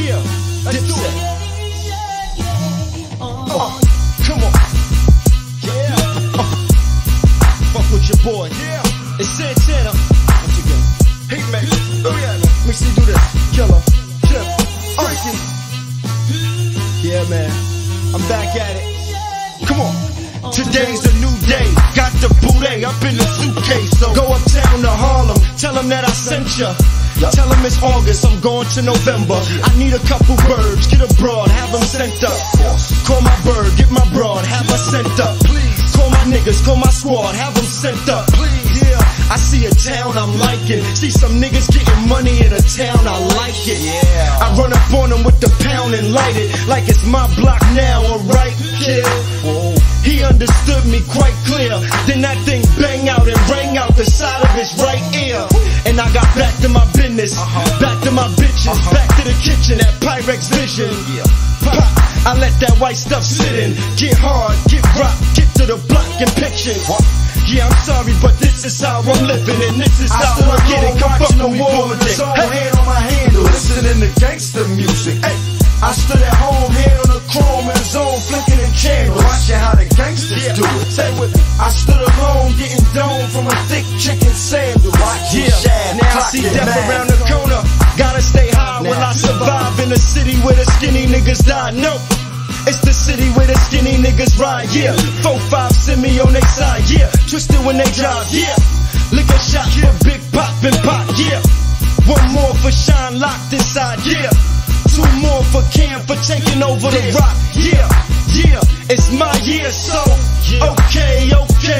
Yeah, let's do it. Come on. Yeah. Fuck with your boy. Yeah. It's Santana. Once again. Hey, man. Oh, yeah, man. Let me see do this. Killer. Chip. Freaky. Yeah, man. I'm back at it. Come on. Today's a new day. Got the booty up in the suitcase. So go uptown to Harlem. Tell them that I sent ya. Tell them it's August, I'm going to November. I need a couple birds, get a broad, have them sent up. Call my bird, get my broad, have her sent up. Please. Call my niggas, call my squad, have them sent up. Please. Yeah, I see a town I'm liking. See some niggas getting money in a town, I like it. Yeah. I run up on them with the pound and light it like it's my block now, alright, kid. Whoa. He understood me quite clear. Then that thing bang out and rang out the side of his right ear. And I got back to my business, back to my bitches, back to the kitchen at Pyrex Vision. Pop, I let that white stuff sit in. Get hard, get rock, get to the block and picture. Yeah, I'm sorry, but this is how I'm living, and this is how I get it. Come fuck with me, boy. Hand on my handle, listening to gangster music. Hey. I stood at home, head on the chrome in the zone, flicking and candles, watching how the gangsters do it. Say with me. I stood alone, getting dome from a thick chicken sandal. Watching Shad, now I see death around the corner. Gotta stay high while I survive in a city where the skinny niggas die. No, it's the city where the skinny niggas ride. Yeah, 4-5 send me on their side. Yeah, twisted when they drive. Yeah, liquor shot for Big Pop and Pop. Yeah, one more for Shine locked inside. Yeah. 2 more for Cam for taking over the rock. Yeah, yeah, it's my year, so okay.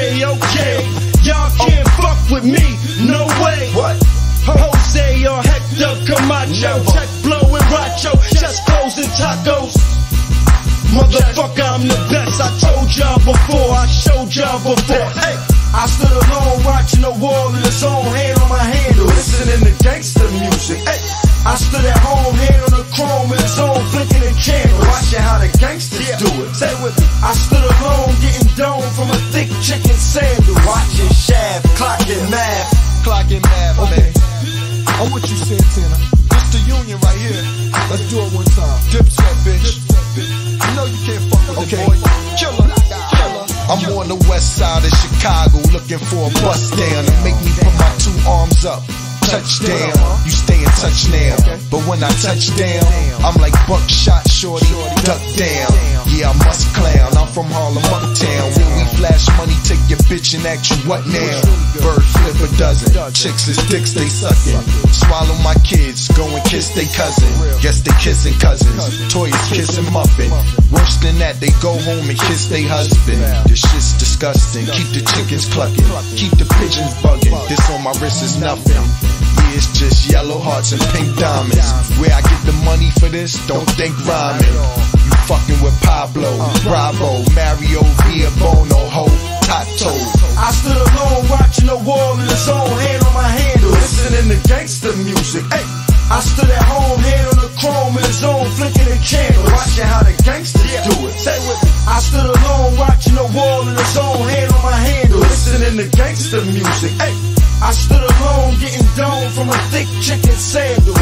Y'all can't fuck with me, no way. What? Jose or Hector Camacho, check blow and Racho, chest clothes and tacos. Motherfucker, I'm the best. I told y'all before, I showed y'all before. Hey, I stood alone watching the wall in the zone, hand on my handle, listening to gangster music. Hey. I stood at home, head on the chrome in the zone, flicking and candles, watching how the gangsters do it. Say with me. I stood alone, getting dome from a thick chicken sandal, watching Shad, clocking math. Clocking math, okay. Man. I'm with you, Santana. It's the union right here. Let's do it one time. Dipset, bitch. You know you can't fuck with it, boy. Killer. I'm on the west side of Chicago, looking for a bus down to make me put my 2 arms up. Touchdown, you stay in touch now. But when I touch down, I'm like buckshot shorty, duck down. Yeah, I must clown, I'm from Harlem uptown, where we flash money, take your bitch and ask you what now. Bird flip a dozen, chicks is dicks they suckin'. Swallow my kids, go and kiss they cousin. Guess they kissing cousins, Toya's kissing Muffin. Worse than that, they go home and kiss they husband. This shit's disgusting, keep the chickens clucking, keep the pigeons bugging. This on my wrist is nothing. Yeah, it's just yellow hearts and pink diamonds. Where I get the money for this, don't think rhyming. You fucking with Pablo, Bravo, Mario, Via Bono, Ho, Tato. I stood alone watching the wall in the zone, hand on my handle, listening to gangster music. Hey. I stood at home, head on the chrome in the zone, flicking and candles, watching how the gangsters do it. Say with me. I stood alone watching the wall in the zone, hand on my handle, listening to gangster music. Hey. I stood alone, getting dome from a thick chicken sandal.